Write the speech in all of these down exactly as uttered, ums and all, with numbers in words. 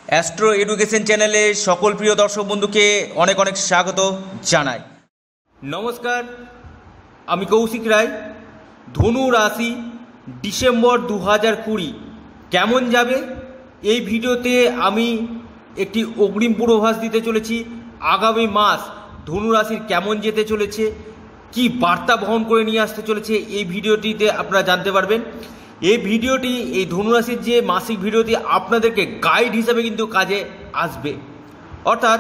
Astro education চ্যানেলে সকল প্রিয় দর্শক বন্ধুকে অনেক অনেক স্বাগত জানাই। নমস্কার, আমি কৌশিক রায়। ধনু রাশি ডিসেম্বর দু হাজার কুড়ি কেমন যাবে এই ভিডিওতে আমি একটি অগ্রিম পূর্বাভাস দিতে চলেছি। আগামী মাস ধনু রাশির কেমন যেতে চলেছে, কি বার্তা বহন করে নিয়ে আসতে চলেছে, এই ভিডিওটিতে আপনারা জানতে পারবেন। এই ভিডিওটি, এই ধনুরাশির যে মাসিক ভিডিওটি আপনাদেরকে গাইড হিসাবে কিন্তু কাজে আসবে। অর্থাৎ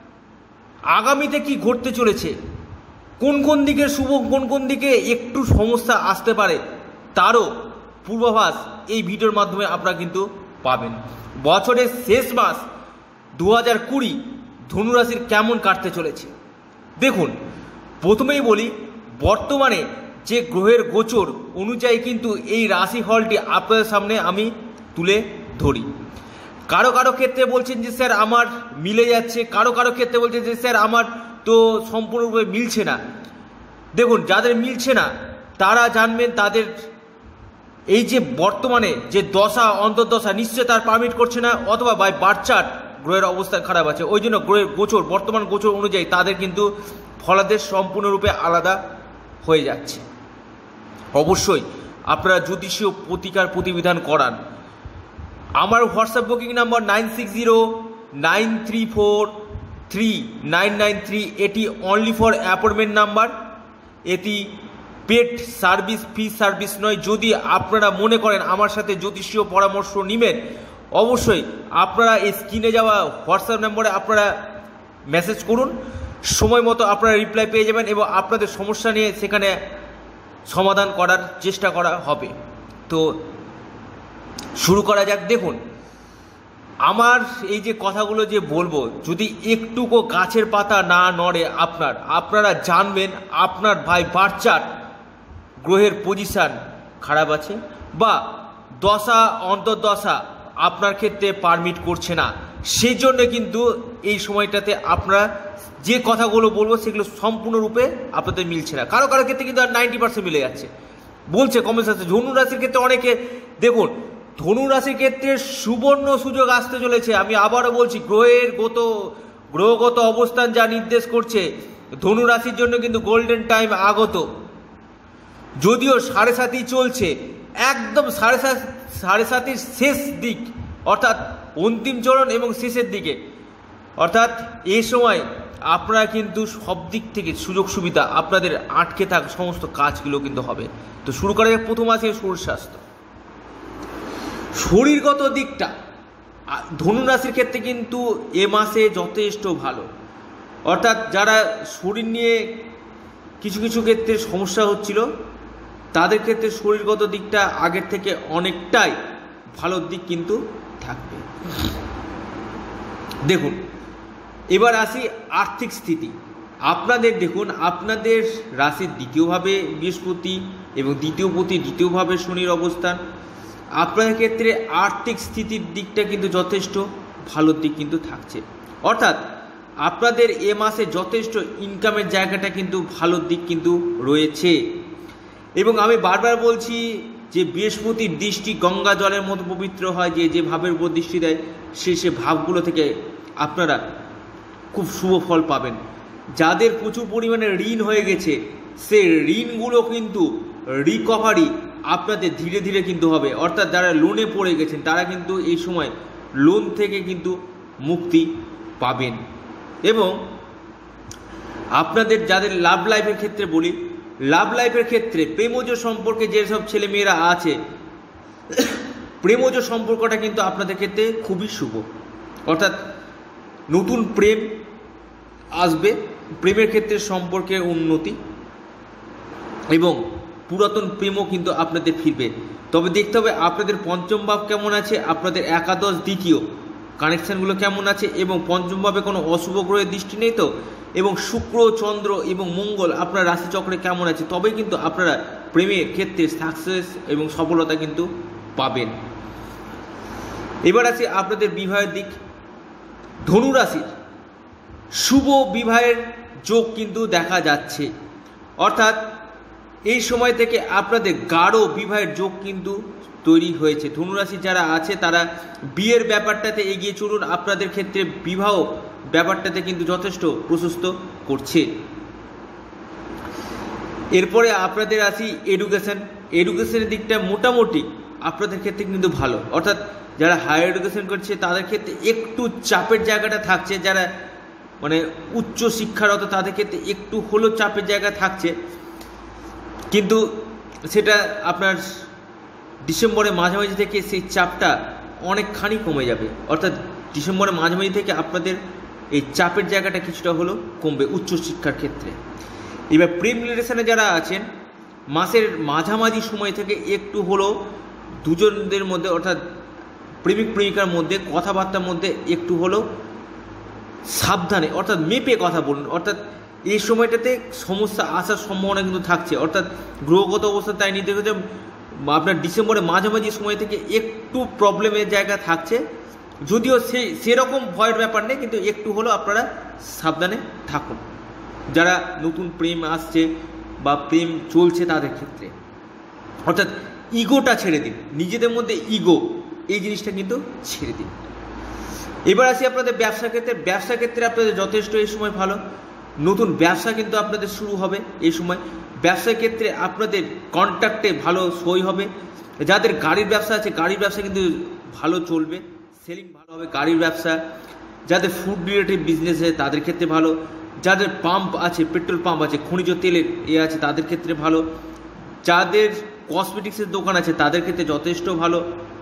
আগামীতে কি ঘটতে চলেছে, কোন কোন দিকে শুভ, কোন কোন দিকে একটু সমস্যা আসতে পারে, তারও পূর্বাভাস এই ভিডিওর মাধ্যমে আপনারা কিন্তু পাবেন। বছরের শেষ মাস দু হাজার কুড়ি ধনুরাশির কেমন কাটতে চলেছে দেখুন। প্রথমেই বলি, বর্তমানে যে গ্রহের গোচর অনুযায়ী কিন্তু এই রাশিফলটি আপনাদের সামনে আমি তুলে ধরি। কারো কারো ক্ষেত্রে বলছেন যে স্যার আমার মিলে যাচ্ছে, কারো কারো ক্ষেত্রে বলছেন যে স্যার আমার তো সম্পূর্ণরূপে মিলছে না। দেখুন, যাদের মিলছে না তারা জানবেন তাদের এই যে বর্তমানে যে দশা অন্তর্দশা নিশ্চয় তার পারমিট করছে না, অথবা বাই বার্থ চার্ট গ্রহের অবস্থা খারাপ আছে, ওই জন্য গ্রহের গোচর বর্তমান গোচর অনুযায়ী তাদের কিন্তু ফলাদেশ সম্পূর্ণরূপে আলাদা হয়ে যাচ্ছে। অবশ্যই আপনারা জ্যোতিষীয় প্রতিকার প্রতিবিধান করান। আমার WhatsApp booking number nine six zero nine three four three nine nine three, এটি অনলি ফর অ্যাপয়েন্টমেন্ট নাম্বার, এটি পেড সার্ভিস, ফি সার্ভিস নয়। যদি আপনারা মনে করেন আমার সাথে জ্যোতিষীয় পরামর্শ নেবেন, অবশ্যই আপনারা এই স্ক্রিনে যাওয়া হোয়াটসঅ্যাপ নম্বরে আপনারা মেসেজ করুন, সময় মতো আপনারা রিপ্লাই পেয়ে যাবেন এবং আপনাদের সমস্যা নিয়ে সেখানে সমাধান করার চেষ্টা করা হবে। তো শুরু করা যাক। দেখুন, আমার এই যে কথাগুলো যে বলবো, যদি একটুকু গাছের পাতা না নড়ে আপনার আপনারা জানবেন আপনার ভাই বার্থ চার্ট গ্রহের পজিশান খারাপ আছে, বা দশা অন্তর্দশা আপনার ক্ষেত্রে পারমিট করছে না। সেই জন্য কিন্তু এই সময়টাতে আপনারা যে কথাগুলো বলবো সেগুলো সম্পূর্ণরূপে আপনাদের মিলছে না। কারো কারো ক্ষেত্রে কিন্তু আর নাইনটি পার্সেন্ট মিলে যাচ্ছে বলছে কমেন্টস আছে। ধনু রাশির ক্ষেত্রে অনেকে, দেখুন ধনু রাশির ক্ষেত্রে সুবর্ণ সুযোগ আসতে চলেছে। আমি আবারও বলছি, গ্রহের গত গ্রহগত অবস্থান যা নির্দেশ করছে ধনু রাশির জন্য কিন্তু গোল্ডেন টাইম আগত। যদিও সাড়ে সাতই চলছে, একদম সাড়ে সাত সাড়ে সাতির শেষ দিক, অর্থাৎ অন্তিম চরণ এবং শেষের দিকে, অর্থাৎ এই সময় আপনারা কিন্তু সব দিক থেকে সুযোগ সুবিধা, আপনাদের আটকে থাকা সমস্ত কাজগুলো কিন্তু হবে। তো শুরু করা যাক। প্রথম আছে শরীর স্বাস্থ্য। শরীরগত দিকটা ধনু রাশির ক্ষেত্রে কিন্তু এ মাসে যথেষ্ট ভালো। অর্থাৎ যারা শরীর নিয়ে কিছু কিছু ক্ষেত্রে সমস্যা হচ্ছিল তাদের ক্ষেত্রে শরীরগত দিকটা আগের থেকে অনেকটাই ভালো দিক কিন্তু থাকবে। দেখুন, এবার আসি আর্থিক স্থিতি। আপনাদের দেখুন, আপনাদের রাশির দ্বিতীয়ভাবে বৃহস্পতি এবং দ্বিতীয়পতি দ্বিতীয়ভাবে শনির অবস্থান, আপনাদের ক্ষেত্রে আর্থিক স্থিতির দিকটা কিন্তু যথেষ্ট ভালো দিক কিন্তু থাকছে। অর্থাৎ আপনাদের এ মাসে যথেষ্ট ইনকামের জায়গাটা কিন্তু ভালো দিক কিন্তু রয়েছে। এবং আমি বারবার বলছি যে বৃহস্পতির দৃষ্টি গঙ্গা জলের মতো পবিত্র হয়, যে যে ভাবের উপর দৃষ্টি দেয় সে সে ভাবগুলো থেকে আপনারা খুব শুভ ফল পাবেন। যাদের প্রচুর পরিমাণে ঋণ হয়ে গেছে সে ঋণগুলো কিন্তু রিকভারি আপনাদের ধীরে ধীরে কিন্তু হবে। অর্থাৎ যারা লোনে পড়ে গেছেন তারা কিন্তু এই সময় লোন থেকে কিন্তু মুক্তি পাবেন। এবং আপনাদের যাদের লাভ লাইফের ক্ষেত্রে বলি, লাভ লাইফের ক্ষেত্রে প্রেমজ সম্পর্কে যেসব ছেলেমেয়েরা আছে, প্রেমজ সম্পর্কটা কিন্তু আপনাদের ক্ষেত্রে খুবই শুভ। অর্থাৎ নতুন প্রেম আসবে, প্রেমের ক্ষেত্রে সম্পর্কের উন্নতি এবং পুরাতন প্রেমও কিন্তু আপনাদের ফিরবে। তবে দেখতে হবে আপনাদের পঞ্চম ভাব কেমন আছে, আপনাদের একাদশ দ্বিতীয় কানেকশানগুলো কেমন আছে, এবং পঞ্চম ভাবে কোনো অশুভ গ্রহের দৃষ্টি নেই তো, এবং শুক্র চন্দ্র এবং মঙ্গল আপনার রাশিচক্রে কেমন আছে, তবেই কিন্তু আপনারা প্রেমের ক্ষেত্রে সাকসেস এবং সফলতা কিন্তু পাবেন। এবার আছে আপনাদের বিবাহের দিক। ধনু রাশির শুভ বিবাহের যোগ কিন্তু দেখা যাচ্ছে। অর্থাৎ এই সময় থেকে আপনাদের গাঢ় বিবাহের যোগ কিন্তু তৈরি হয়েছে। ধনুরাশি যারা আছে তারা বিয়ের ব্যাপারটাতে এগিয়ে চলুন, আপনাদের ক্ষেত্রে বিবাহ ব্যাপারটাতে কিন্তু যথেষ্ট প্রশস্ত করছে। এরপরে আপনাদের আসি এডুকেশন। এডুকেশনের দিকটা মোটামুটি আপনাদের ক্ষেত্রে কিন্তু ভালো, অর্থাৎ যারা হায়ার এডুকেশন করছে তাদের ক্ষেত্রে একটু চাপের জায়গাটা থাকছে, যারা মানে উচ্চ শিক্ষারত তাদের ক্ষেত্রে একটু হলেও চাপের জায়গা থাকছে, কিন্তু সেটা আপনার ডিসেম্বরের মাঝামাঝি থেকে সেই চাপটা অনেকখানি কমে যাবে। অর্থাৎ ডিসেম্বরের মাঝামাঝি থেকে আপনাদের এই চাপের জায়গাটা কিছুটা হলেও কমবে উচ্চশিক্ষার ক্ষেত্রে। এবার প্রেম রিলেশনে যারা আছেন মাসের মাঝামাঝি সময় থেকে একটু হলেও দুজনদের মধ্যে অর্থাৎ প্রেমিক প্রেমিকার মধ্যে কথাবার্তার মধ্যে একটু হলেও সাবধানে অর্থাৎ মেপে কথা বলুন। অর্থাৎ এই সময়টাতে সমস্যা আসার সম্ভাবনা কিন্তু থাকছে, অর্থাৎ গ্রহগত অবস্থা তাই নির্দেশ হচ্ছে আপনার ডিসেম্বরের মাঝামাঝি সময় থেকে একটু প্রবলেমের জায়গা থাকছে, যদিও সেই সেরকম ভয়ের ব্যাপার নেই, কিন্তু একটু হলেও আপনারা সাবধানে থাকুন যারা নতুন প্রেম আসছে বা প্রেম চলছে তাদের ক্ষেত্রে। অর্থাৎ ইগোটা ছেড়ে দিন, নিজেদের মধ্যে ইগো এই জিনিসটা কিন্তু ছেড়ে দিন। এবার আসি আপনাদের ব্যবসা ক্ষেত্রে। ব্যবসা ক্ষেত্রে আপনাদের যথেষ্ট এই সময় ভালো, নতুন ব্যবসা কিন্তু আপনাদের শুরু হবে এই সময়। ব্যবসার ক্ষেত্রে আপনাদের কন্ট্রাক্টে ভালো সই হবে। যাদের গাড়ির ব্যবসা আছে গাড়ির ব্যবসা কিন্তু ভালো চলবে, সেলিং ভালো হবে গাড়ির ব্যবসা। যাদের ফুড রিলেটেড বিজনেস আছে তাদের ক্ষেত্রে ভালো, যাদের পাম্প আছে পেট্রোল পাম্প আছে খনিজ তেলের এ আছে তাদের ক্ষেত্রে ভালো, যাদের কসমেটিক্সের দোকান আছে তাদের ক্ষেত্রে যথেষ্ট ভালো,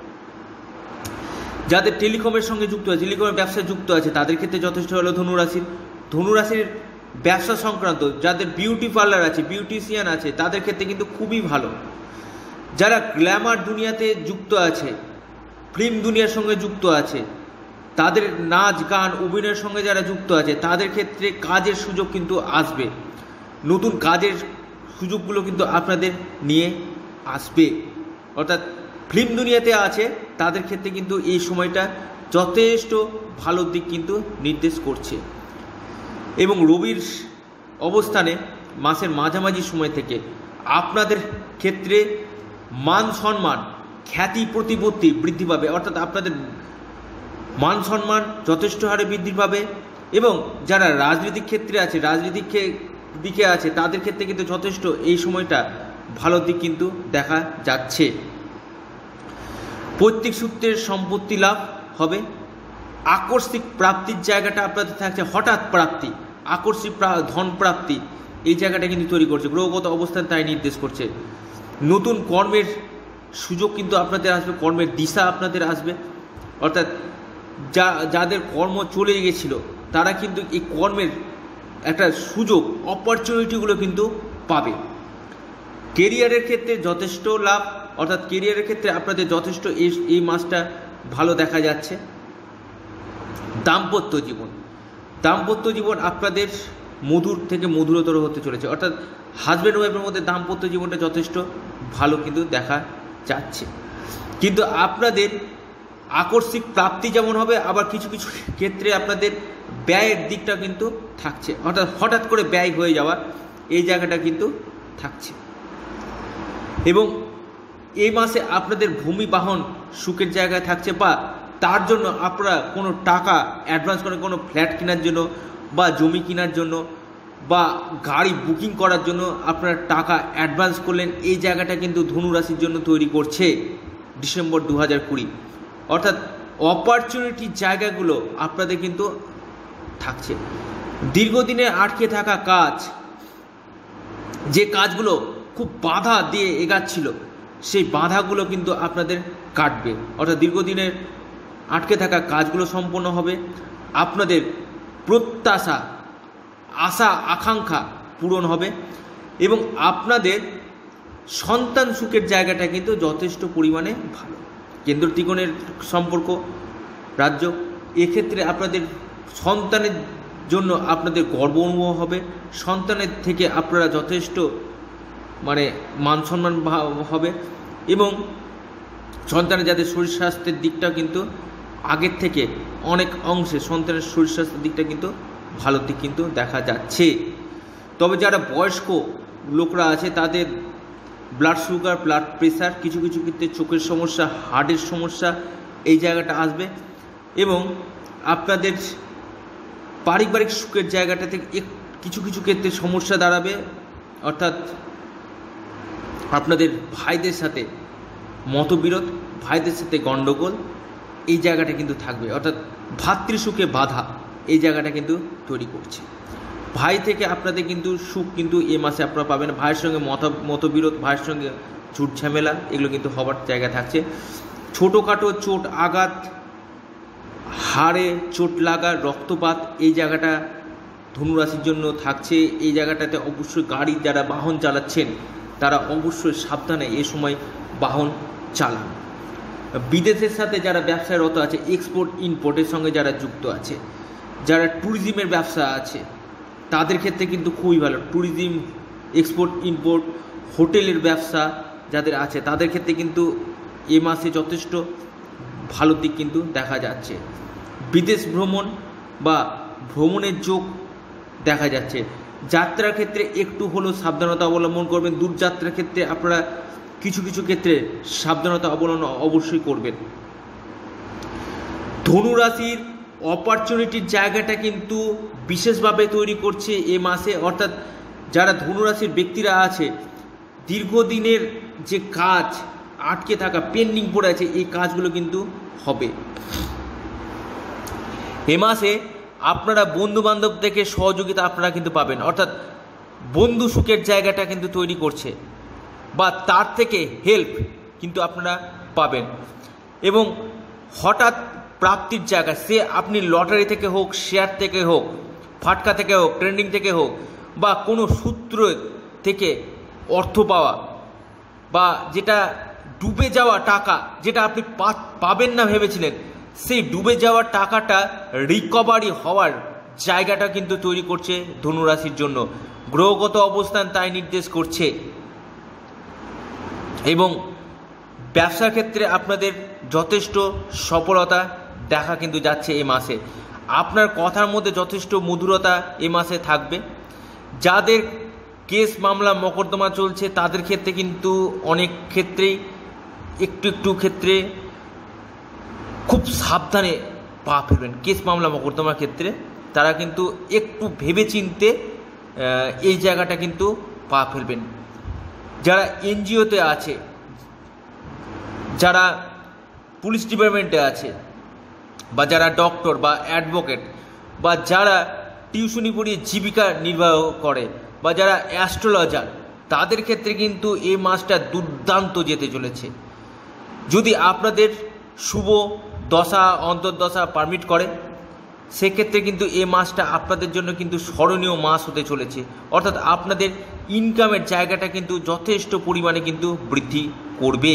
যাদের টেলিকমের সঙ্গে যুক্ত আছে টেলিকমের ব্যবসায় যুক্ত আছে তাদের ক্ষেত্রে যথেষ্ট ভালো। ধনুরাশির ধনুরাশির ব্যবসা সংক্রান্ত যাদের বিউটি পার্লার আছে বিউটিশিয়ান আছে তাদের ক্ষেত্রে কিন্তু খুবই ভালো। যারা গ্ল্যামার দুনিয়াতে যুক্ত আছে ফিল্ম দুনিয়ার সঙ্গে যুক্ত আছে তাদের নাচ গান অভিনয়ের সঙ্গে যারা যুক্ত আছে তাদের ক্ষেত্রে কাজের সুযোগ কিন্তু আসবে, নতুন কাজের সুযোগগুলো কিন্তু আপনাদের নিয়ে আসবে। অর্থাৎ ফিল্ম দুনিয়াতে আছে তাদের ক্ষেত্রে কিন্তু এই সময়টা যথেষ্ট ভালো দিক কিন্তু নির্দেশ করছে। এবং রবির অবস্থানে মাসের মাঝামাঝি সময় থেকে আপনাদের ক্ষেত্রে মান সম্মান খ্যাতি প্রতিপত্তি বৃদ্ধি পাবে, অর্থাৎ আপনাদের মান সম্মান যথেষ্ট হারে বৃদ্ধি পাবে। এবং যারা রাজনৈতিক ক্ষেত্রে আছে রাজনৈতিক দিকে আছে তাদের ক্ষেত্রে কিন্তু যথেষ্ট এই সময়টা ভালো দিক কিন্তু দেখা যাচ্ছে। পৈতৃক সূত্রের সম্পত্তি লাভ হবে, আকস্মিক প্রাপ্তির জায়গাটা আপনাদের থাকছে, হঠাৎ প্রাপ্তি আকস্মিক ধন প্রাপ্তি এই জায়গাটা কিন্তু তৈরি করছে, গ্রহগত অবস্থান তাই নির্দেশ করছে। নতুন কর্মের সুযোগ কিন্তু আপনাদের আসবে, কর্মের দিশা আপনাদের আসবে। অর্থাৎ যা যাদের কর্ম চলে গেছিল তারা কিন্তু এই কর্মের একটা সুযোগ অপরচুনিটিগুলো কিন্তু পাবে। কেরিয়ারের ক্ষেত্রে যথেষ্ট লাভ, অর্থাৎ কেরিয়ারের ক্ষেত্রে আপনাদের যথেষ্ট এই এই মাসটা ভালো দেখা যাচ্ছে। দাম্পত্য জীবন দাম্পত্য জীবন আপনাদের মধুর থেকে মধুরতর হতে চলেছে, অর্থাৎ হাজব্যান্ড ওয়াইফের মধ্যে দাম্পত্য জীবনটা যথেষ্ট ভালো কিন্তু দেখা যাচ্ছে। কিন্তু আপনাদের আকস্মিক প্রাপ্তি যেমন হবে আবার কিছু কিছু ক্ষেত্রে আপনাদের ব্যয়ের দিকটা কিন্তু থাকছে, অর্থাৎ হঠাৎ করে ব্যয় হয়ে যাওয়া এই জায়গাটা কিন্তু থাকছে। এবং এই মাসে আপনাদের ভূমি বাহন সুখের জায়গায় থাকছে, বা তার জন্য আপনারা কোনো টাকা অ্যাডভান্স করেন কোনো ফ্ল্যাট কেনার জন্য বা জমি কেনার জন্য বা গাড়ি বুকিং করার জন্য আপনারা টাকা অ্যাডভান্স করলেন, এই জায়গাটা কিন্তু ধনু রাশির জন্য তৈরি করছে ডিসেম্বর দু হাজার কুড়ি। অর্থাৎ অপরচুনিটির জায়গাগুলো আপনাদের কিন্তু থাকছে। দীর্ঘদিনের আটকে থাকা কাজ, যে কাজগুলো খুব বাধা দিয়ে এগাচ্ছিল সেই বাধাগুলো কিন্তু আপনাদের কাটবে, অর্থাৎ দীর্ঘদিনের আটকে থাকা কাজগুলো সম্পন্ন হবে। আপনাদের প্রত্যাশা আশা আকাঙ্ক্ষা পূরণ হবে এবং আপনাদের সন্তান সুখের জায়গাটা কিন্তু যথেষ্ট পরিমাণে ভালো। কেন্দ্র ত্রিকোণের সম্পর্ক রাজ্য, এক্ষেত্রে আপনাদের সন্তানের জন্য আপনাদের গর্ব অনুভব হবে, সন্তানের থেকে আপনারা যথেষ্ট মানে মান সম্মান হবে এবং সন্তানের যাদের শরীর স্বাস্থ্যের দিকটা কিন্তু আগের থেকে অনেক অংশে সন্তানের শরীর স্বাস্থ্যের দিকটা কিন্তু ভালো দিক কিন্তু দেখা যাচ্ছে। তবে যারা বয়স্ক লোকরা আছে তাদের ব্লাড সুগার, ব্লাড প্রেশার, কিছু কিছু ক্ষেত্রে চোখের সমস্যা, হার্টের সমস্যা এই জায়গাটা আসবে। এবং আপনাদের পারিবারিক সুখের জায়গাটা থেকে এক কিছু কিছু ক্ষেত্রে সমস্যা দাঁড়াবে, অর্থাৎ আপনাদের ভাইদের সাথে মতবিরোধ, ভাইদের সাথে গণ্ডগোল এই জায়গাটা কিন্তু থাকবে, অর্থাৎ ভাতৃসুখে বাধা এই জায়গাটা কিন্তু তৈরি করছে। ভাই থেকে আপনাদের কিন্তু সুখ কিন্তু এ মাসে আপনারা পাবেন। ভাইয়ের সঙ্গে মত মতবিরোধ, ভাইয়ের সঙ্গে ঝুট ঝামেলা এগুলো কিন্তু হবার জায়গা থাকছে। ছোটোখাটো চোট আঘাত, হাড়ে চোট লাগা, রক্তপাত এই জায়গাটা ধনুরাশির জন্য থাকছে। এই জায়গাটাতে অবশ্যই গাড়ি যারা বাহন চালাচ্ছেন তারা অবশ্যই সাবধানে এ সময় বাহন চালান। বিদেশের সাথে যারা ব্যবসায় রত আছে, এক্সপোর্ট ইম্পোর্টের সঙ্গে যারা যুক্ত আছে, যারা ট্যুরিজমের ব্যবসা আছে তাদের ক্ষেত্রে কিন্তু খুবই ভালো। ট্যুরিজম, এক্সপোর্ট ইম্পোর্ট, হোটেলের ব্যবসা যাদের আছে তাদের ক্ষেত্রে কিন্তু এ মাসে যথেষ্ট ভালো দিক কিন্তু দেখা যাচ্ছে। বিদেশ ভ্রমণ বা ভ্রমণের যোগ দেখা যাচ্ছে। যাত্রার ক্ষেত্রে একটু হলেও সাবধানতা অবলম্বন করবেন। দূরযাত্রার ক্ষেত্রে আপনারা কিছু কিছু ক্ষেত্রে সাবধানতা অবলম্বন অবশ্যই করবেন। ধনুরাশির অপরচুনিটির জায়গাটা কিন্তু বিশেষভাবে তৈরি করছে এ মাসে, অর্থাৎ যারা ধনুরাশির ব্যক্তিরা আছে দীর্ঘদিনের যে কাজ আটকে থাকা, পেন্ডিং পড়ে আছে, এই কাজগুলো কিন্তু হবে। এ মাসে আপনারা বন্ধু বান্ধব থেকে সহযোগিতা আপনারা কিন্তু পাবেন, অর্থাৎ বন্ধু সুখের জায়গাটা কিন্তু তৈরি করছে বা তার থেকে হেল্প কিন্তু আপনারা পাবেন। এবং হঠাৎ প্রাপ্তির জায়গা, সে আপনি লটারি থেকে হোক, শেয়ার থেকে হোক, ফাটকা থেকে হোক, ট্রেন্ডিং থেকে হোক, বা কোনো সূত্র থেকে অর্থ পাওয়া, বা যেটা ডুবে যাওয়া টাকা যেটা আপনি পাবেন না ভেবেছিলেন, সেই ডুবে যাওয়া টাকাটা রিকভারি হওয়ার জায়গাটা কিন্তু তৈরি করছে ধনুরাশির জন্য। গ্রহগত অবস্থান তাই নির্দেশ করছে। এবং ব্যবসার ক্ষেত্রে আপনাদের যথেষ্ট সফলতা দেখা কিন্তু যাচ্ছে এ মাসে। আপনার কথার মধ্যে যথেষ্ট মধুরতা এ মাসে থাকবে। যাদের কেস মামলা মকদ্দমা চলছে তাদের ক্ষেত্রে কিন্তু অনেক ক্ষেত্রেই একটু একটু ক্ষেত্রে খুব সাবধানে পা ফেলবেন। কেস মামলা মকদ্দমার ক্ষেত্রে তারা কিন্তু একটু ভেবে চিনতে এই জায়গাটা কিন্তু পা ফেলবেন। যারা এনজিওতে আছে, যারা পুলিশ ডিপার্টমেন্টে আছে, বা যারা ডক্টর বা অ্যাডভোকেট, বা যারা টিউশনি পড়িয়ে জীবিকা নির্বাহ করে, বা যারা অ্যাস্ট্রোলজার, তাদের ক্ষেত্রে কিন্তু এই মাসটা দুর্দান্ত যেতে চলেছে। যদি আপনাদের শুভ দশা অন্তর্দশা পারমিট করে সেক্ষেত্রে কিন্তু এই মাসটা আপনাদের জন্য কিন্তু স্মরণীয় মাস হতে চলেছে, অর্থাৎ আপনাদের ইনকামের জায়গাটা কিন্তু যথেষ্ট পরিমাণে কিন্তু বৃদ্ধি করবে।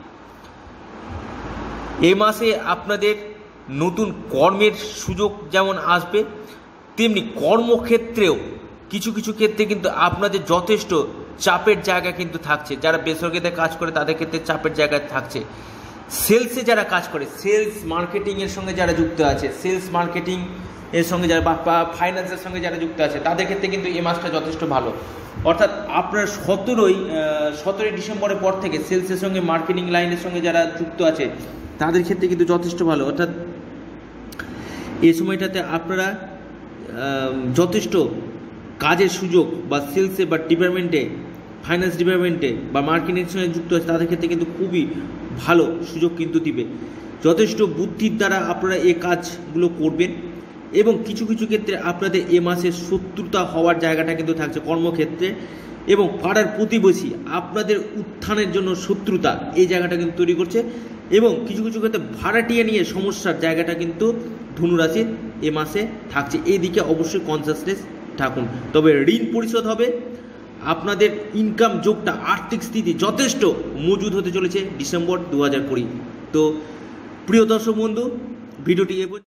এই মাসে আপনাদের নতুন কর্মের সুযোগ যেমন আসবে, তেমনি কর্মক্ষেত্রেও কিছু কিছু ক্ষেত্রে কিন্তু আপনাদের যথেষ্ট চাপের জায়গা কিন্তু থাকছে। যারা বেসরকারিতে কাজ করে তাদের ক্ষেত্রে চাপের জায়গা থাকছে। সেলসে যারা কাজ করে, সেলস মার্কেটিংয়ের সঙ্গে যারা যুক্ত আছে, সেলস মার্কেটিং এর সঙ্গে যারা বা ফাইন্যান্সের সঙ্গে যারা যুক্ত আছে তাদের ক্ষেত্রে কিন্তু এই মাসটা যথেষ্ট ভালো। অর্থাৎ আপনার সতেরোই সতেরোই ডিসেম্বরের পর থেকে সেলসের সঙ্গে মার্কেটিং লাইনের সঙ্গে যারা যুক্ত আছে তাদের ক্ষেত্রে কিন্তু যথেষ্ট ভালো। অর্থাৎ এই সময়টাতে আপনারা যথেষ্ট কাজের সুযোগ বা সেলসে বা ডিপার্টমেন্টে, ফাইন্যান্স ডিপার্টমেন্টে বা মার্কেটিংয়ের সঙ্গে যুক্ত আছে তাদের ক্ষেত্রে কিন্তু খুবই ভালো সুযোগ কিন্তু দিবে। যথেষ্ট বুদ্ধির দ্বারা আপনারা এই কাজগুলো করবেন এবং কিছু কিছু ক্ষেত্রে আপনাদের এ মাসে শত্রুতা হওয়ার জায়গাটা কিন্তু থাকছে কর্মক্ষেত্রে, এবং পাড়ার প্রতিবেশী আপনাদের উত্থানের জন্য শত্রুতা এই জায়গাটা কিন্তু তৈরি করছে, এবং কিছু কিছু ক্ষেত্রে ভাড়াটিয়া নিয়ে সমস্যার জায়গাটা কিন্তু ধনুরাশির এ মাসে থাকছে। এই দিকে অবশ্যই কনসাসনেস থাকুন। তবে ঋণ পরিশোধ হবে, আপনাদের ইনকাম যোগটা, আর্থিক স্থিতি যথেষ্ট মজুদ হতে চলেছে ডিসেম্বর দু হাজার কুড়ি। তো প্রিয় দর্শক বন্ধু, ভিডিওটি এ